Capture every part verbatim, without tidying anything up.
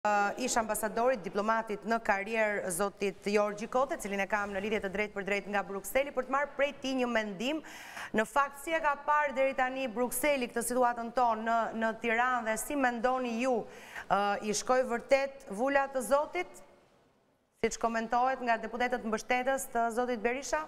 Ish ambasadorit, diplomatit në karrierë zotit Jorgji Kote, cilin e kam në lidhje të drejt për drejt nga Brukseli, për të marrë prej ti një mendim. Në fakt, si e ka parë deri tani Brukseli këtë situatën tonë në, në Tiranë dhe si mendoni ju, uh, i shkoj vërtet vula të zotit, si që komentohet nga deputetët mbështetës të zotit Berisha?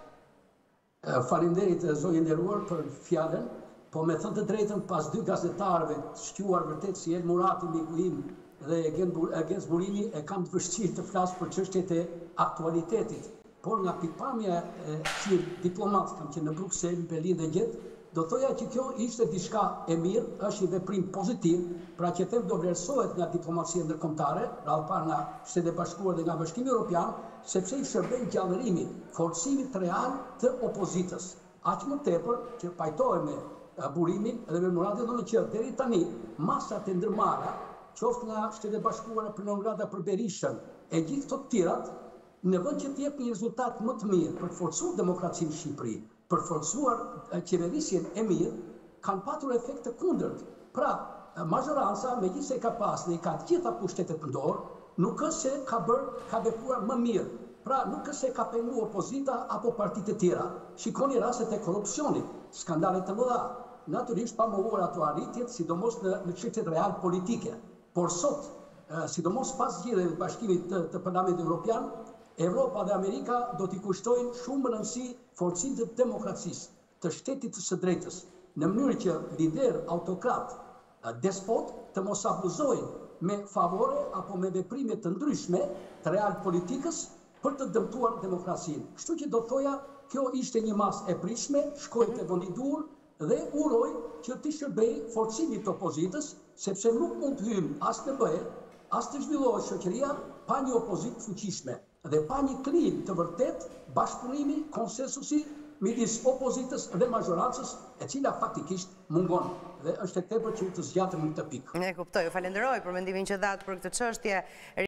Faleminderit zonjë nderuar për fjalën, po me thënë të drejtën pas dy gazetarëve të shquar vërtet si El Murati, miku im, dhe Gens Burimi, e kam të vështirë të flasë për çështjet e aktualitetit. Por nga pikpamja si diplomat kam që në Bruksel, Berlin dhe gjithë, do thoja që kjo ishte diçka e mirë, është i veprim pozitiv, pra që them do vlerësohet nga diplomacia ndërkombëtare, radhëpar nga Shtetet e Bashkuara dhe nga Bashkimi Evropian, sepse i shërben gjallërimit, forcimit real të opozitës. Aq më tepër që pajtohem me Burimin dhe me Muratin, thonë që deri tani masat e ndërmarra, qoftë nga Shtetet e Bashkuara për Nëngrada për Berishën, e gjithë këto të tjerat, në vend që të jep një rezultat më të mirë për të forcuar demokracinë në Shqipëri, për të forcuar qeverisjen e mirë, kanë patur efekt të kundërt. Pra, mazhoranca, megjithëse ka pas dhe i ka të gjitha pushtetet të dorë, nuk është se ka bërë, ka vepruar më mirë. Pra, nuk është se ka penguar opozita apo partitë e tjera. Shikoni rastet e korrupsionit, skandalet të mëdha. Natyrisht pa mohuar ato arritjet, sidomos në, në çështjet real politike. Por sot, sidomos pas zgjedhjeve të Bashkimit të, të Parlamentit Evropian, Evropa dhe Amerika do t'i kushtojnë shumë rëndësi forcimit të demokracisë, të shtetit të së drejtës, në mënyrë që lider autokrat, despot, të mos abuzojnë me favore apo me veprime të ndryshme të real politikës për të dëmtuar demokracinë. Kështu që do thoja, kjo ishte një masë e prishme, shkoi te vendi i dur dhe uroj që t'i shërbej forcimit të opozitës, sepse nuk mund të hymë as në bëhet, as të zhvillohet shoqëria pa një opozitë fuqishme dhe pa një klim të vërtet bashkëpunimi, konsensusi midis opozitës dhe mazhorancës, e cila faktikisht mungon dhe është e tepër që të zgjatëm në këtë pikë. Ne kuptoj, ju falenderoj për mendimin që dhatë për këtë çështje.